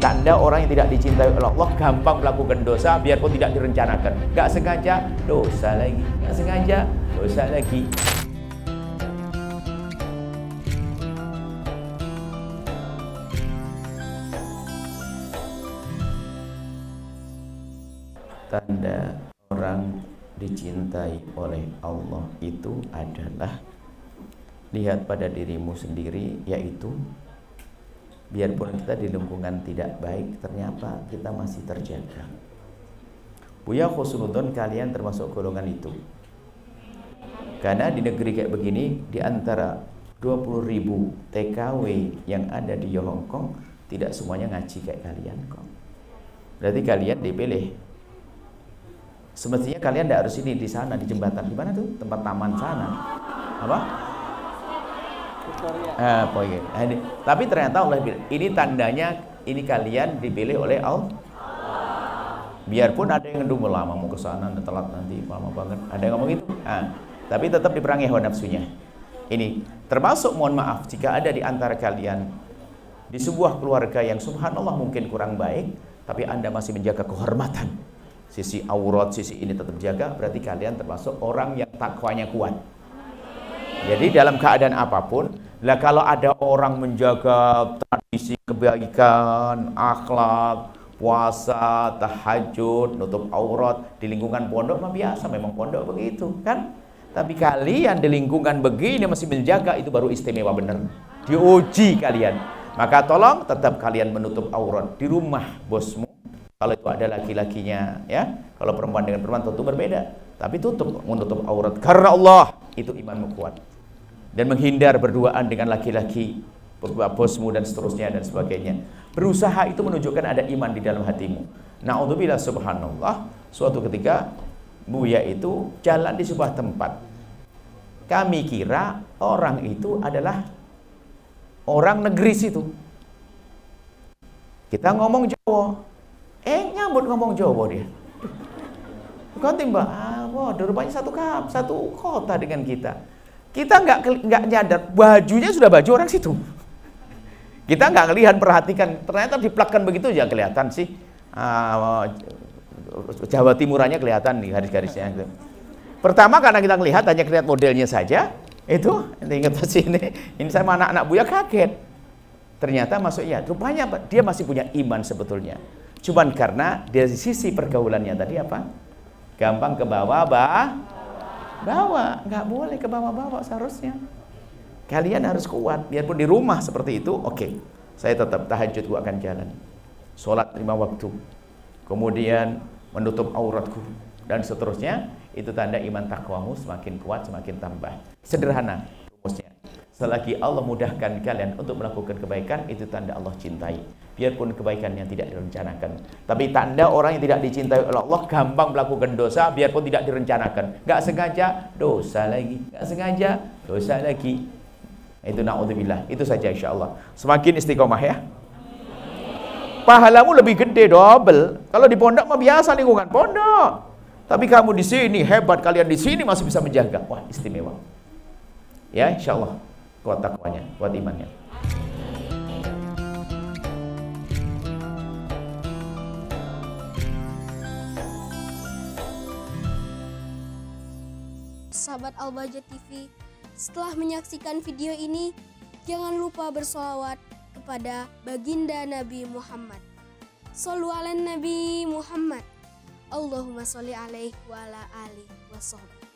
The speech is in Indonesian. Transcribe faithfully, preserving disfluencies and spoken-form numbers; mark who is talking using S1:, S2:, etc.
S1: Tanda orang yang tidak dicintai oleh Allah gampang melakukan dosa biarpun tidak direncanakan. Gak sengaja, dosa lagi. Gak sengaja, dosa lagi. Tanda orang dicintai oleh Allah itu adalah lihat pada dirimu sendiri, yaitu biarpun kita di lingkungan tidak baik, ternyata kita masih terjaga. Buya khusnudon, kalian termasuk golongan itu. Karena di negeri kayak begini, di antara dua puluh ribu T K W yang ada di Hong Kong, tidak semuanya ngaji kayak kalian kok. Berarti kalian dipilih. Semestinya kalian tidak harus ini di sana, di jembatan. Di mana tuh? Tempat taman sana. Apa? Ah, poin. Ini. Tapi ternyata Allah bilang, ini tandanya ini kalian dipilih oleh Allah. Biarpun ada yang ngedumel lama mau ke sana, telat nanti lama banget. Ada yang ngomong gitu. Ah, tapi tetap diperangi hawa nafsunya. Ini termasuk, mohon maaf jika ada di antara kalian di sebuah keluarga yang subhanallah mungkin kurang baik, tapi Anda masih menjaga kehormatan. Sisi aurat, sisi ini tetap jaga, berarti kalian termasuk orang yang takwanya kuat. Jadi dalam keadaan apapun, lah kalau ada orang menjaga tradisi kebaikan, akhlak, puasa, tahajud, nutup aurat di lingkungan pondok mah biasa, memang pondok begitu kan. Tapi kalian di lingkungan begini masih menjaga, itu baru istimewa bener. Diuji kalian. Maka tolong tetap kalian menutup aurat di rumah bosmu. Kalau itu ada laki-lakinya, ya. Kalau perempuan dengan perempuan tentu berbeda. Tapi tutup, menutup aurat karena Allah, itu imanmu kuat. Dan menghindar berduaan dengan laki-laki, bosmu dan seterusnya dan sebagainya. Berusaha itu menunjukkan ada iman di dalam hatimu. Na'udzubillah, subhanallah, suatu ketika Buya itu jalan di sebuah tempat. Kami kira orang itu adalah orang negeri situ. Kita ngomong Jawa. Eh nyambut ngomong Jawa dia. Kau timbang, ah, wah, rupanya satu kap, satu kota dengan kita. Kita nggak nggak nyadar bajunya sudah baju orang situ. Kita nggak ngelihat, perhatikan, ternyata diplakkan begitu aja kelihatan sih. Ah, Jawa Timurannya kelihatan nih garis-garisnya. Gitu. Pertama karena kita ngelihat hanya kelihatan modelnya saja, itu ingat sini. Ini sama anak-anak Buya kaget. Ternyata masuk ya, rupanya dia masih punya iman sebetulnya. Cuman karena dari sisi pergaulannya tadi apa? Gampang ke bawah, bah, bawa, nggak boleh ke bawah-bawah seharusnya. Kalian harus kuat, biarpun di rumah seperti itu, oke. Okay. Saya tetap tahajud, gua akan jalan. Sholat lima waktu, kemudian menutup auratku dan seterusnya. Itu tanda iman takwamu semakin kuat, semakin tambah. Sederhana rumusnya. Selagi Allah mudahkan kalian untuk melakukan kebaikan, itu tanda Allah cintai. Biarpun kebaikan yang tidak direncanakan. Tapi tanda orang yang tidak dicintai oleh Allah gampang melakukan dosa biarpun tidak direncanakan. Gak sengaja, dosa lagi. Gak sengaja, dosa lagi. Itu na'udzubillah. Itu saja insya Allah. Semakin istiqomah ya. Pahalamu lebih gede, double. Kalau di pondok mah biasa lingkungan pondok. Tapi kamu di sini hebat, kalian di sini masih bisa menjaga. Wah, istimewa. Ya, insya Allah. Kuat takwanya, kuat imannya.
S2: Sahabat Al-Bahjah T V, setelah menyaksikan video ini, jangan lupa bersolawat kepada baginda Nabi Muhammad. Shollu ala Nabi Muhammad. Allahumma sholli alaihi wa ala alihi wa sahbihi.